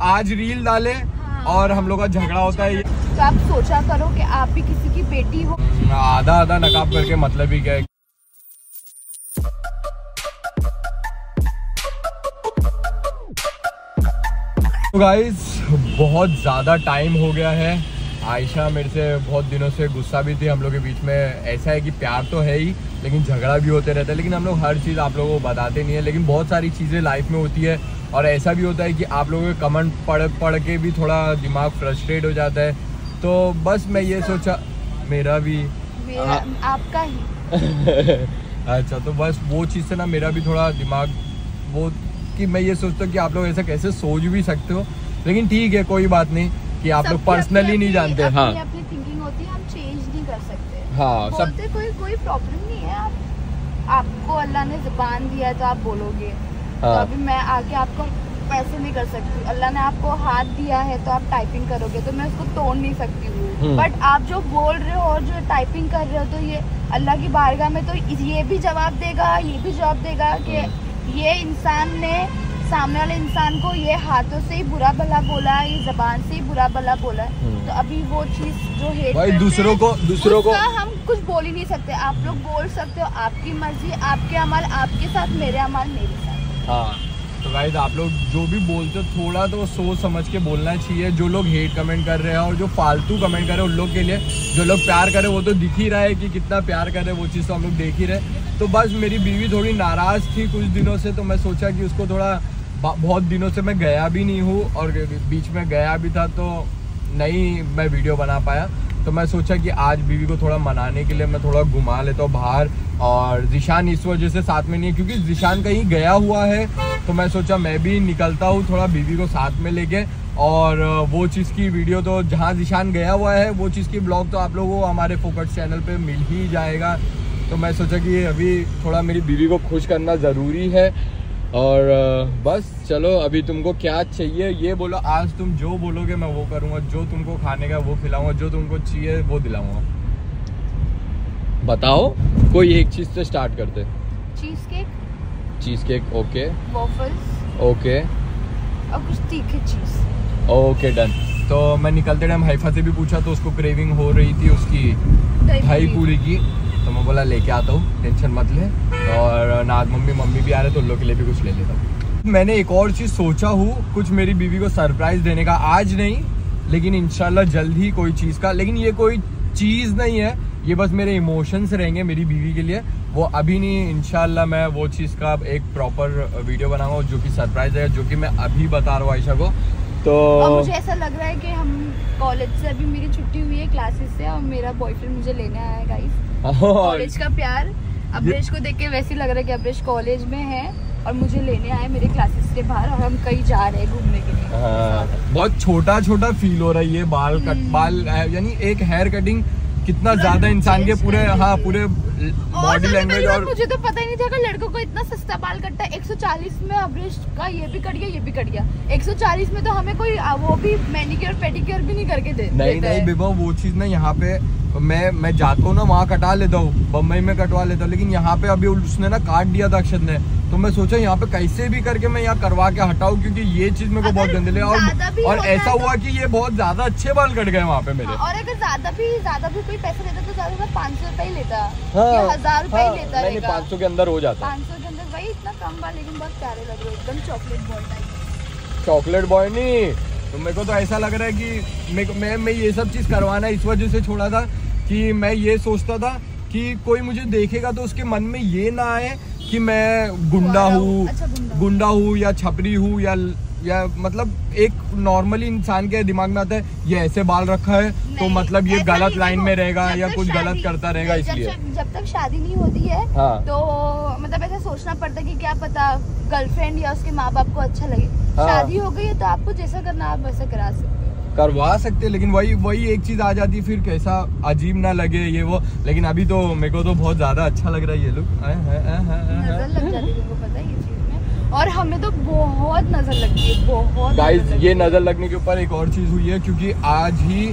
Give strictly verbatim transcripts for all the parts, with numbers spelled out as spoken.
आज रील डाले हाँ। और हम लोग का झगड़ा होता है। तो आप सोचा करो कि आप भी किसी की बेटी हो। आधा आधा नकाब करके मतलब ही क्या है। तो गाइस बहुत ज़्यादा टाइम हो गया है। आयशा मेरे से बहुत दिनों से गुस्सा भी थी। हम लोग के बीच में ऐसा है कि प्यार तो है ही लेकिन झगड़ा भी होते रहता है। लेकिन हम लोग हर चीज़ आप लोगों को बताते नहीं है। लेकिन बहुत सारी चीज़ें लाइफ में होती है और ऐसा भी होता है कि आप लोगों के कमेंट पढ़ पढ़ के भी थोड़ा दिमाग फ्रस्ट्रेट हो जाता है। तो बस मैं ये सोचा मेरा भी मेरा, आपका ही अच्छा तो बस वो चीज़ से ना मेरा भी थोड़ा दिमाग वो कि मैं ये सोचता हूँ कि आप लोग ऐसा कैसे सोच भी सकते हो। लेकिन ठीक है कोई बात नहीं कि आप लोग पर्सनली नहीं जानते। हाँ अपनी थिंकिंग होती है, हम चेंज नहीं कर सकते। हाँ बोलते सब... कोई कोई प्रॉब्लम नहीं है। आप आपको अल्लाह ने जुबान दिया है तो आप बोलोगे। हाँ। तो अभी मैं आके आपको ऐसे नहीं कर सकती। अल्लाह ने आपको हाथ दिया है तो आप टाइपिंग करोगे तो मैं उसको तोड़ नहीं सकती हूँ। बट आप जो बोल रहे हो और जो टाइपिंग कर रहे हो तो ये अल्लाह की बारगाह में तो ये भी जवाब देगा, ये भी जवाब देगा कि ये इंसान ने सामने वाले इंसान को ये हाथों से ही बुरा भला बोला, ये जबान से ही बुरा भला बोला। तो अभी वो चीज जो हेट भाई दूसरों को दूसरों को हम कुछ बोल ही नहीं सकते। आप लोग बोल सकते हो, आपकी मर्जी, आपके अमल आपके साथ, मेरे अमल मेरे साथ। हाँ तो गाइस आप लोग जो भी बोलते हो थोड़ा तो सोच समझ के बोलना चाहिए। जो लोग हेट कमेंट कर रहे हैं और जो फालतू कमेंट कर रहे हैं उन लोग के लिए, जो लोग प्यार कर रहे हैं वो तो दिख ही रहा है कि कितना प्यार कर रहे हैं। वो चीज़ तो हम लोग देख ही रहे। तो बस मेरी बीवी थोड़ी नाराज़ थी कुछ दिनों से, तो मैं सोचा कि उसको थोड़ा बहुत दिनों से मैं गया भी नहीं हूँ और बीच में गया भी था तो नहीं मैं वीडियो बना पाया। तो मैं सोचा कि आज बीवी को थोड़ा मनाने के लिए मैं थोड़ा घुमा लेता हूँ बाहर। और जिशान इस वजह से साथ में नहीं है क्योंकि जिशान कहीं गया हुआ है। तो मैं सोचा मैं भी निकलता हूँ थोड़ा बीवी को साथ में लेके। और वो चीज़ की वीडियो तो जहाँ जिशान गया हुआ है वो चीज़ की ब्लॉग तो आप लोगों को हमारे फोकट चैनल पे मिल ही जाएगा। तो मैं सोचा कि अभी थोड़ा मेरी बीवी को खुश करना ज़रूरी है। और बस चलो अभी तुमको क्या चाहिए ये बोलो। आज तुम जो बोलोगे मैं वो करूँगा। जो तुमको खाने का वो खिलाऊंगा, जो तुमको चाहिए वो दिलाऊंगा। बताओ कोई एक चीज़ से स्टार्ट करते। Cheese cake. Cheese cake okay. Waffles okay. और कुछ तीखी चीज़। Okay done. तो मैं निकलते टाइम हाइफा से भी पूछा तो उसको क्रेविंग हो रही थी उसकी दही पूरी की। तो मैं बोला लेके आता हूँ टेंशन मत ले। और नाज मम्मी मम्मी भी आ रहे तो उन लोग के लिए भी कुछ ले लेता हूँ। मैंने एक और चीज़ सोचा हूँ कुछ मेरी बीवी को सरप्राइज़ देने का। आज नहीं लेकिन इंशाल्लाह जल्द ही कोई चीज़ का। लेकिन ये कोई चीज़ नहीं है, ये बस मेरे इमोशंस रहेंगे मेरी बीवी के लिए। वो अभी नहीं, इंशाल्लाह मैं वो चीज़ का एक प्रॉपर वीडियो बनाऊंगा जो कि सरप्राइज़ है, जो कि मैं अभी बता रहा हूँ आयशा को। तो और मुझे ऐसा लग रहा है कि हम कॉलेज से अभी मेरी छुट्टी हुई है क्लासेस से और मेरा बॉयफ्रेंड मुझे लेने आया है गाइस। कॉलेज का प्यार अब्रेश को देख के वैसे लग रहा है कि अब्रेश कॉलेज में है और मुझे लेने आए मेरे क्लासेस के बाहर और हम कहीं जा रहे हैं घूमने के लिए। हाँ, बहुत छोटा छोटा फील हो रहा है ये बाल कट बाल यानी एक हेयर कटिंग कितना ज्यादा इंसान के पूरे हाँ पूरे बॉडी लैंग्वेज। और मुझे तो पता ही नहीं था कि लड़कों को इतना सस्ता बाल कटता है। एक सौ चालीस में अब्रेश का ये भी कट गया ये भी कट गया। एक सौ चालीस में तो हमें कोई वो भी मैनिक्योर पेडिक्योर भी नहीं करके दे नहीं नहीं बेबा वो चीज ना यहाँ पे मैं मैं जाता हूँ ना वहाँ कटा लेता हूँ, बम्बई में कटवा लेता हूँ। लेकिन यहाँ पे अभी उसने ना काट दिया था अक्षत ने। तो मैं सोचा यहाँ पे कैसे भी करके मैं यहाँ करवा के हटाऊं क्योंकि ये चीज मेरे को बहुत गंदी लगी। और और ऐसा हुआ कि ये बहुत ज्यादा अच्छे बाल कट गए वहाँ पे मेरे। और अगर ज्यादा भी ज्यादा भी कोई पैसा लेता तो ज्यादा पाँच सौ रुपए ही लेता, हजार रुपए लेता है। पाँच सौ के अंदर हो जाता। पाँच सौ के अंदर भाई इतना कम बाल लेकिन बहुत प्यारे लग रहे एकदम chocolate boy type. Chocolate boy नहीं तो मेरे को तो ऐसा लग रहा है कि मैं मैं ये सब चीज करवाना इस वजह से छोड़ा था कि मैं ये सोचता था कि कोई मुझे देखेगा तो उसके मन में ये ना आए कि मैं गुंडा हूँ अच्छा, गुंडा हूँ या छपरी हूँ या या मतलब एक नॉर्मली इंसान के दिमाग में आता है ये ऐसे बाल रखा है तो मतलब ये गलत लाइन में रहेगा या कुछ गलत करता रहेगा। इसलिए जब तक शादी नहीं होती है हाँ। तो मतलब ऐसा सोचना पड़ता है कि क्या पता गर्लफ्रेंड या उसके माँ बाप को अच्छा लगे। हाँ। शादी हो गई है तो आपको जैसा करना आप वैसा करा सकते करवा सकते। लेकिन वही वही एक चीज आ जाती फिर कैसा अजीब ना लगे ये वो। लेकिन अभी तो मेरे को तो बहुत ज्यादा अच्छा लग रहा है ये लुक। नजर लग जाती है तुमको पता है ये चीज में। और हमें तो बहुत नजर लगती है बहुत। गाइस ये नजर लगने के ऊपर एक और चीज हुई है क्योंकि आज ही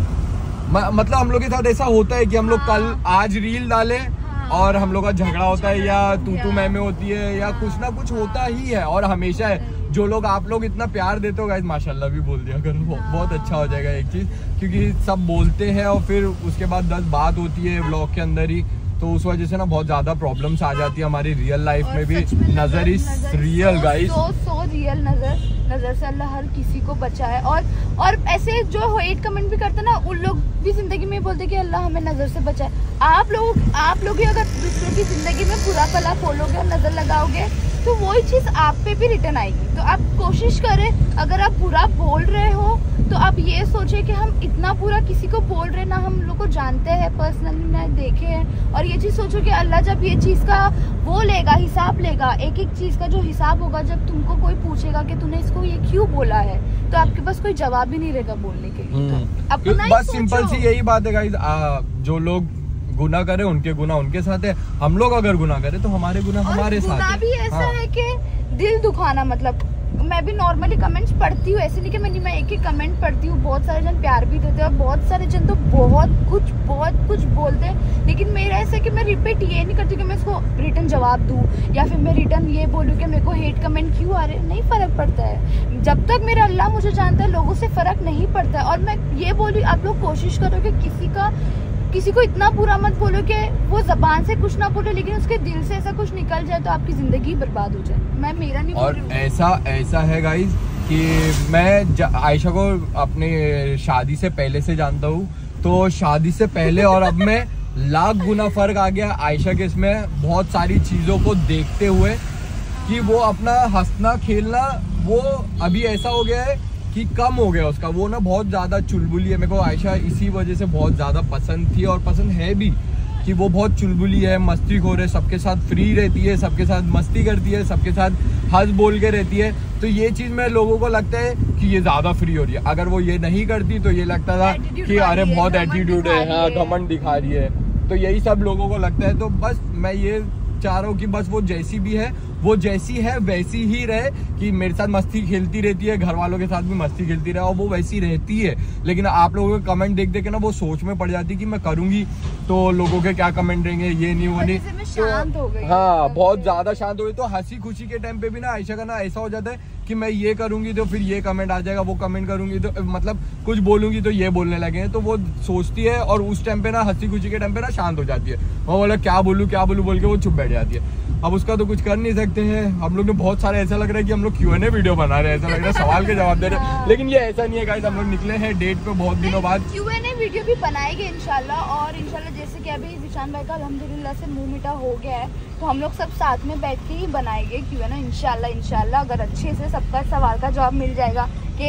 मतलब हम लोग के साथ ऐसा होता है कि हम लोग हाँ। कल आज रील डाले हाँ। और हम लोग का झगड़ा होता है या तू तू मैं में होती है या कुछ ना कुछ होता ही है और हमेशा है। जो लोग आप लोग इतना प्यार देते हो गाइस, माशाल्लाह भी बोल दिया करो, बहुत अच्छा हो जाएगा एक चीज़, क्योंकि सब बोलते हैं और फिर उसके बाद दस बात होती है व्लॉग के अंदर ही, तो उस वजह से ना बहुत ज़्यादा प्रॉब्लम्स आ जाती है हमारी रियल लाइफ में भी। Nazar is real guys, so so real. नज़र नज़र से अल्लाह हर किसी को बचाए। और और ऐसे जो हेट कमेंट भी करते ना, उन लोग भी जिंदगी में बोलते कि अल्लाह हमें नज़र से बचाए। आप लोग आप लोग ही अगर दूसरों की ज़िंदगी में बुरा भला बोलोगे और नज़र लगाओगे तो वही चीज़ आप पे भी रिटर्न आएगी। तो आप कोशिश करें, अगर आप बुरा बोल रहे हो तो आप ये सोचें कि हम इतना बुरा किसी को बोल रहे ना, हम लोग को जानते हैं पर्सनली, ना देखे हैं, और ये चीज़ सोचो कि अल्लाह जब ये चीज़ का वो लेगा, हिसाब लेगा, एक एक चीज़ का जो हिसाब होगा, जब तुमको कोई पूछेगा कि तूने इसको ये क्यों बोला है, तो आपके पास कोई जवाब ही नहीं रहेगा बोलने के लिए। तो अपना बस सिंपल सी यही बात है गाइस, जो लोग गुनाह करे उनके गुनाह उनके साथ है, हम लोग अगर गुनाह करें तो हमारे गुनाह हमारे साथ है। भी ऐसा हाँ। है कि दिल दुखाना, मतलब मैं भी नॉर्मली कमेंट्स पढ़ती हूँ, ऐसे नहीं कि मैं मैं एक ही कमेंट पढ़ती हूँ, बहुत सारे जन प्यार भी देते हैं और बहुत सारे जन तो बहुत कुछ बहुत कुछ बोलते हैं, लेकिन मेरा ऐसा है कि मैं रिपीट ये नहीं करती कि मैं इसको रिटर्न जवाब दूँ या फिर मैं रिटर्न ये बोलूँ कि मेरे को हेट कमेंट क्यों आ रहे हैं। नहीं फ़र्क पड़ता है, जब तक मेरा अल्लाह मुझे जानता है लोगों से फ़र्क नहीं पड़ता है। और मैं ये बोलूँ, आप लोग कोशिश करो कि किसी का किसी को इतना बुरा मत बोलो कि वो जबान से कुछ ना बोले लेकिन उसके दिल से ऐसा कुछ निकल जाए तो आपकी जिंदगी बर्बाद हो जाए। मैं मेरा नहीं और बोल ऐसा ऐसा है गाइस कि मैं आयशा को अपने शादी से पहले से जानता हूँ, तो शादी से पहले और अब में लाख गुना फर्क आ गया आयशा के इसमें, बहुत सारी चीज़ों को देखते हुए कि वो अपना हंसना खेलना वो अभी ऐसा हो गया है कि कम हो गया उसका। वो ना बहुत ज़्यादा चुलबुली है, मेरे को आयशा इसी वजह से बहुत ज़्यादा पसंद थी और पसंद है भी, कि वो बहुत चुलबुली है, मस्ती खोर है, सबके साथ फ्री रहती है, सबके साथ मस्ती करती है, सबके साथ हंस बोल के रहती है। तो ये चीज़ में लोगों को लगता है कि ये ज़्यादा फ्री हो रही है, अगर वो ये नहीं करती तो ये लगता था कि अरे बहुत एटीट्यूड है, हाँ घमंड दिखा रही है, तो यही सब लोगों को लगता है। तो बस मैं ये चाह रहा हूँ कि बस वो जैसी भी है वो जैसी है वैसी ही रहे, कि मेरे साथ मस्ती खेलती रहती है, घर वालों के साथ भी मस्ती खेलती रहे और वो वैसी रहती है। लेकिन आप लोगों के कमेंट देख देख के ना वो सोच में पड़ जाती है कि मैं करूंगी तो लोगों के क्या कमेंट देंगे, ये नहीं वो नहीं, शांत हो गई। हाँ बहुत ज्यादा शांत हो गई। तो हंसी खुशी के टाइम पे भी ना आयशा का ना ऐसा हो जाता है कि मैं ये करूंगी तो फिर ये कमेंट आ जाएगा, वो कमेंट करूंगी तो मतलब कुछ बोलूंगी तो ये बोलने लगे, तो वो सोचती है और उस टाइम पे ना हंसी खुशी के टाइम पे ना शांत हो जाती है। वो बोला क्या बोलूं क्या बोलूं बोल के वो चुप बैठ जाती है। अब उसका तो कुछ कर नहीं सकते हैं हम लोग ने, बहुत सारे ऐसा लग रहा है कि हम लोग क्यू एन ए वीडियो बना रहे हैं, ऐसा लग रहा है सवाल के जवाब दे रहे हैं, लेकिन ये ऐसा नहीं है गाइस। हम लोग निकले हैं डेट पे बहुत दिनों बाद, क्यू एन ए वीडियो भी बनाएंगे इंशाल्लाह। और इंशाल्लाह जैसे कि अभी जिशान भाई का अल्हम्दुलिल्लाह से मुंह मीठा हो गया है, तो हम लोग सब साथ में बैठ के ही बनाएंगे क्यू एन ए इंशाल्लाह इंशाल्लाह। अगर अच्छे से सबका सवाल का जवाब मिल जाएगा कि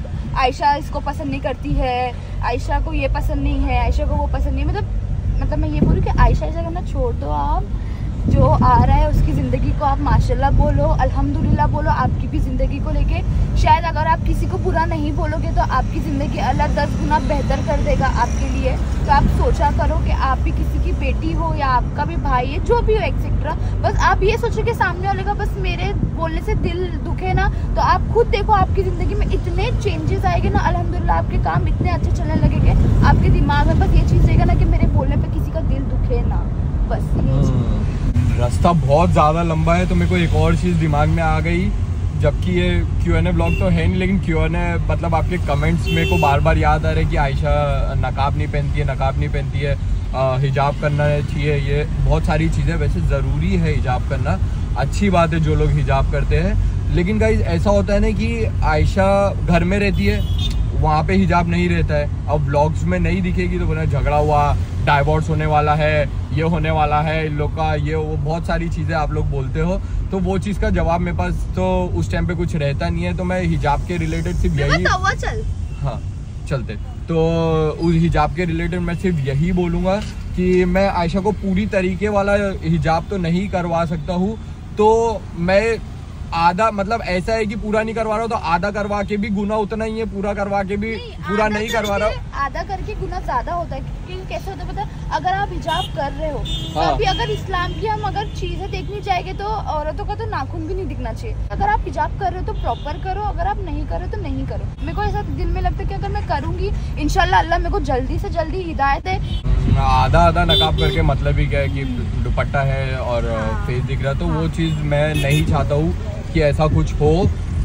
आयशा इसको पसंद नहीं करती है, आयशा को ये पसंद नहीं है, आयशा को वो पसंद नहीं है, मतलब मतलब मैं ये बोलूँ कि आयशा ऐसा करना छोड़ दो, आप जो आ रहा है उसकी ज़िंदगी को आप माशाल्लाह बोलो, अल्हम्दुलिल्लाह बोलो। आपकी भी ज़िंदगी को लेके शायद अगर आप किसी को बुरा नहीं बोलोगे तो आपकी ज़िंदगी अल्लाह दस गुना बेहतर कर देगा आपके लिए। तो आप सोचा करो कि आप भी किसी की बेटी हो या आपका भी भाई है, जो भी हो एक्सेट्रा, बस आप ये सोचो कि सामने वाले का बस मेरे बोलने से दिल दुखे ना, तो आप खुद देखो आपकी ज़िंदगी में इतने चेंजेस आएंगे ना, अल्हम्दुलिल्लाह आपके काम इतने अच्छे चलने लगेंगे। आपके दिमाग में बस ये चीज़ रहेगा ना कि मेरे बोलने पर किसी का दिल दुखे ना, बस ये रास्ता बहुत ज़्यादा लंबा है। तो मेरे को एक और चीज़ दिमाग में आ गई, जबकि ये क्यू एन ए ब्लॉग तो है नहीं, लेकिन क्यू एन ए मतलब आपके कमेंट्स मेरे को बार बार याद आ रहे हैं कि आयशा नकाब नहीं पहनती है, नकाब नहीं पहनती है, आ, हिजाब करना चाहिए, ये बहुत सारी चीज़ें। वैसे ज़रूरी है हिजाब करना, अच्छी बात है जो लोग हिजाब करते हैं, लेकिन गाइस ऐसा होता है ना कि आयशा घर में रहती है, वहाँ पे हिजाब नहीं रहता है। अब व्लॉग्स में नहीं दिखेगी तो बोला झगड़ा हुआ, डाइवोर्स होने वाला है, ये होने वाला है इन लोग का, ये वो बहुत सारी चीज़ें आप लोग बोलते हो, तो वो चीज़ का जवाब मेरे पास तो उस टाइम पे कुछ रहता नहीं है। तो मैं हिजाब के रिलेटेड सिर्फ यही चल हाँ चलते तो उस हिजाब के रिलेटेड मैं सिर्फ यही बोलूँगा कि मैं आयशा को पूरी तरीके वाला हिजाब तो नहीं करवा सकता हूँ, तो मैं आधा मतलब ऐसा है कि पूरा नहीं करवा रहा हूँ तो आधा करवा के भी गुना उतना ही है, पूरा करवा के भी नहीं, पूरा नहीं करवा रहा हूँ। आधा करके गुना ज्यादा होता है, क्योंकि कैसे होता है पता है, अगर आप हिजाब कर रहे हो हाँ। तो अगर इस्लाम की हम अगर चीजें देखनी चाहिए तो औरतों का तो नाखून भी नहीं दिखना चाहिए। अगर आप हिजाब कर रहे हो तो प्रॉपर करो, अगर आप नहीं कर रहे तो नहीं करो। मेरे को ऐसा दिल में लगता है कि अगर मैं करूंगी इंशाल्लाह अल्लाह मेरे को जल्दी से जल्दी हिदायत है। आधा आधा नकाब करके मतलब ही क्या है कि दुपट्टा है और फेस दिख रहा है, तो वो चीज़ मैं नहीं चाहता हूँ कि ऐसा कुछ हो।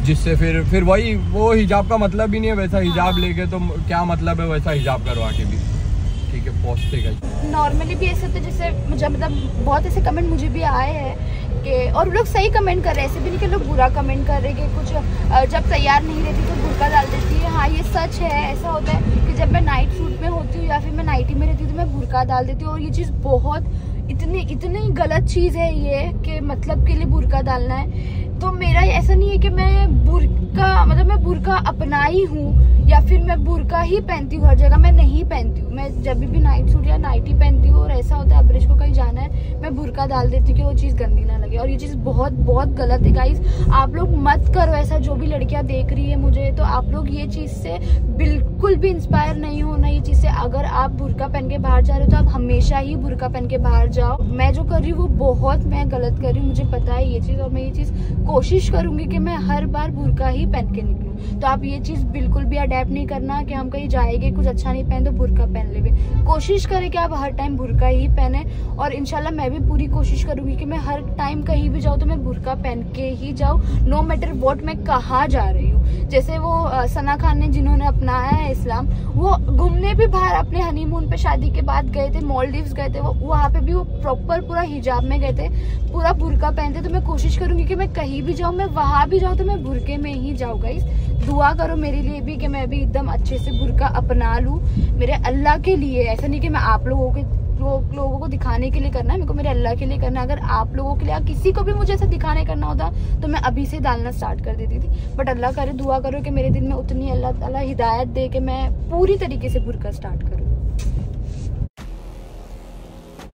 जिससे फिर फिर वही वो हिजाब का मतलब ही नहीं है वैसा हिजाब लेके तो क्या मतलब है वैसा हिजाब करवा के भी। ठीक है पहुँचते गए। नॉर्मली भी ऐसे होते जैसे मुझे मतलब बहुत ऐसे कमेंट मुझे भी आए हैं कि और लोग सही कमेंट कर रहे हैं, ऐसे भी नहीं कि लोग बुरा कमेंट कर रहे हैं कि कुछ जब तैयार नहीं रहती तो बुर्का डाल देती है। हाँ ये सच है, ऐसा होता है कि जब मैं नाइट सूट में होती हूँ या फिर मैं नाइटी में रहती हूँ तो मैं बुर्का डाल देती हूँ। और ये चीज़ बहुत इतनी इतनी गलत चीज़ है ये कि मतलब के लिए बुर्का डालना है। तो मेरा ऐसा नहीं है कि मैं बुर्का मतलब मैं बुर्का अपनाई हूँ या फिर मैं बुर्का ही पहनती हूँ हर जगह, मैं नहीं पहनती हूँ। मैं जब भी नाइट सूट या नाइटी पहनती हूँ और ऐसा होता है अब्रेश को कहीं जाना है मैं बुर्का डाल देती हूँ कि वो चीज़ गंदी ना लगे। और ये चीज़ बहुत बहुत गलत है गाइस, आप लोग मत करो ऐसा। जो भी लड़कियाँ देख रही है मुझे तो आप लोग ये चीज़ से बिल्कुल भी इंस्पायर नहीं होना ये चीज़ से। अगर आप बुर्का पहन के बाहर जा रहे हो तो आप हमेशा ही बुर्का पहन के बाहर जाओ। मैं जो कर रही हूँ वो बहुत मैं गलत कर रही हूँ, मुझे पता है ये चीज़, और मैं ये चीज़ कोशिश करूंगी कि मैं हर बार बुर्का ही पहन के निकलूं। तो आप ये चीज़ बिल्कुल भी अडेप्ट नहीं करना कि हम कहीं जाएंगे कुछ अच्छा नहीं पहन तो बुर्का पहन ले। कोशिश करें कि आप हर टाइम बुर्का ही पहने और इंशाल्लाह मैं भी पूरी कोशिश करूंगी कि मैं हर टाइम कहीं भी जाऊँ तो मैं बुर्का पहन के ही जाऊँ, नो मैटर व्हाट मैं कहाँ जा रही हूँ। जैसे वो सना खान ने जिन्होंने अपनाया है इस्लाम, वो घूमने भी बाहर अपने हनीमून पे शादी के बाद गए थे, मालदीव्स गए थे, वो वहाँ पे भी वो प्रॉपर पूरा हिजाब में गए थे, पूरा बुर्का पहनते। तो मैं कोशिश करूंगी कि मैं कहीं भी जाऊँ, मैं वहाँ भी जाऊँ तो मैं बुर्के में ही जाऊँ। गाइस दुआ करो मेरे लिए भी कि मैं भी एकदम अच्छे से बुर्का अपना लूँ मेरे अल्लाह के लिए। ऐसा नहीं कि मैं आप लोगों के लोग, लोगों को दिखाने के लिए करना है, मेरे को मेरे अल्लाह के लिए करना है। अगर आप लोगों के लिए किसी को भी मुझे ऐसा दिखाने करना होता तो मैं अभी से डालना स्टार्ट कर देती थी। बट अल्लाह करे दुआ करो कि मेरे दिल में उतनी अल्लाह ताला हिदायत दे कि मैं पूरी तरीके से बुर्का स्टार्ट करूँ।